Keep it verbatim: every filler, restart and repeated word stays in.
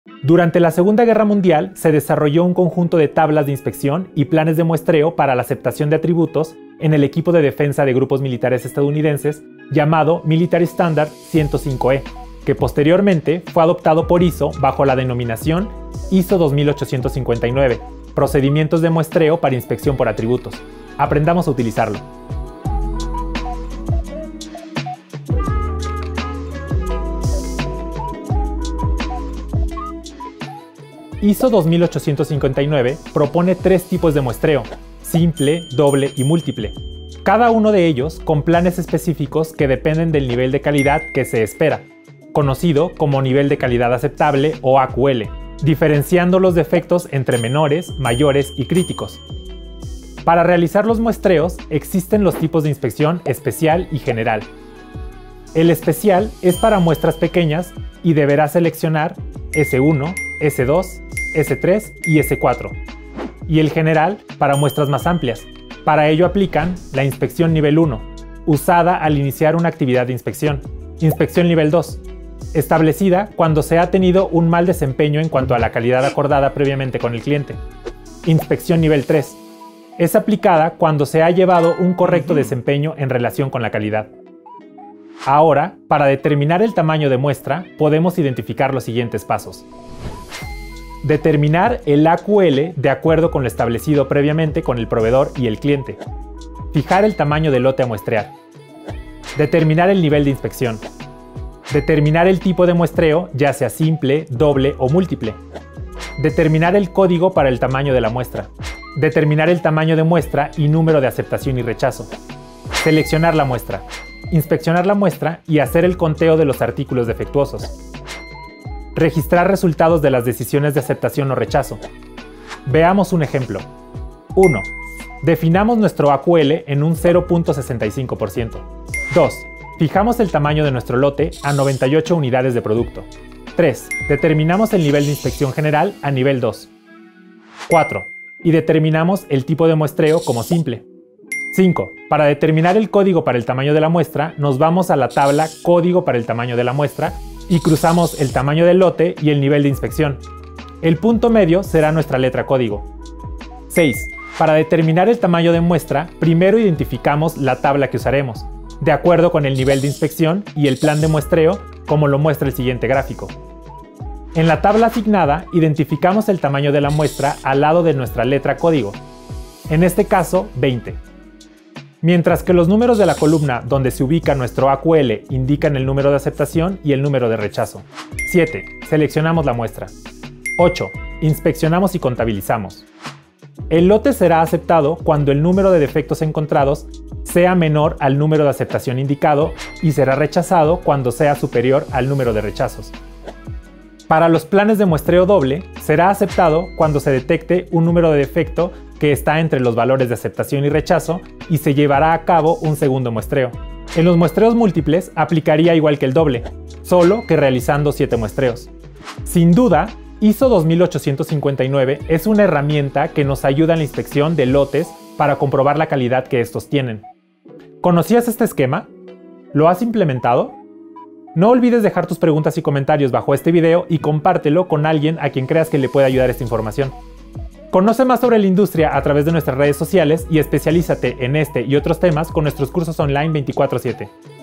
Durante la Segunda Guerra Mundial se desarrolló un conjunto de tablas de inspección y planes de muestreo para la aceptación de atributos en el equipo de defensa de grupos militares estadounidenses llamado Military Standard ciento cinco E, que posteriormente fue adoptado por I S O bajo la denominación I S O dos mil ochocientos cincuenta y nueve, Procedimientos de Muestreo para Inspección por Atributos. Aprendamos a utilizarlo. I S O dos mil ochocientos cincuenta y nueve propone tres tipos de muestreo: simple, doble y múltiple. Cada uno de ellos con planes específicos que dependen del nivel de calidad que se espera, conocido como nivel de calidad aceptable o A Q L, diferenciando los defectos entre menores, mayores y críticos. Para realizar los muestreos existen los tipos de inspección especial y general. El especial es para muestras pequeñas y deberá seleccionar ese uno, ese dos, ese tres y ese cuatro. Y el general para muestras más amplias. Para ello aplican la inspección nivel uno, usada al iniciar una actividad de inspección. Inspección nivel dos, establecida cuando se ha tenido un mal desempeño en cuanto a la calidad acordada previamente con el cliente. Inspección nivel tres, es aplicada cuando se ha llevado un correcto desempeño en relación con la calidad. Ahora, para determinar el tamaño de muestra, podemos identificar los siguientes pasos. Determinar el A Q L de acuerdo con lo establecido previamente con el proveedor y el cliente. Fijar el tamaño del lote a muestrear. Determinar el nivel de inspección. Determinar el tipo de muestreo, ya sea simple, doble o múltiple. Determinar el código para el tamaño de la muestra. Determinar el tamaño de muestra y número de aceptación y rechazo. Seleccionar la muestra. Inspeccionar la muestra y hacer el conteo de los artículos defectuosos. Registrar resultados de las decisiones de aceptación o rechazo. Veamos un ejemplo. uno. Definamos nuestro A Q L en un cero punto sesenta y cinco por ciento. dos. Fijamos el tamaño de nuestro lote a noventa y ocho unidades de producto. tres. Determinamos el nivel de inspección general a nivel dos. cuatro. Y determinamos el tipo de muestreo como simple. cinco. Para determinar el código para el tamaño de la muestra, nos vamos a la tabla Código para el tamaño de la muestra y cruzamos el tamaño del lote y el nivel de inspección. El punto medio será nuestra letra código. seis. Para determinar el tamaño de muestra, primero identificamos la tabla que usaremos, de acuerdo con el nivel de inspección y el plan de muestreo, como lo muestra el siguiente gráfico. En la tabla asignada, identificamos el tamaño de la muestra al lado de nuestra letra código, en este caso veinte. Mientras que los números de la columna donde se ubica nuestro A Q L indican el número de aceptación y el número de rechazo. siete. Seleccionamos la muestra. ocho. Inspeccionamos y contabilizamos. El lote será aceptado cuando el número de defectos encontrados sea menor al número de aceptación indicado y será rechazado cuando sea superior al número de rechazos. Para los planes de muestreo doble, será aceptado cuando se detecte un número de defecto que está entre los valores de aceptación y rechazo y se llevará a cabo un segundo muestreo. En los muestreos múltiples aplicaría igual que el doble, solo que realizando siete muestreos. Sin duda, I S O dos mil ochocientos cincuenta y nueve es una herramienta que nos ayuda en la inspección de lotes para comprobar la calidad que estos tienen. ¿Conocías este esquema? ¿Lo has implementado? No olvides dejar tus preguntas y comentarios bajo este video y compártelo con alguien a quien creas que le pueda ayudar esta información. Conoce más sobre la industria a través de nuestras redes sociales y especialízate en este y otros temas con nuestros cursos online veinticuatro siete.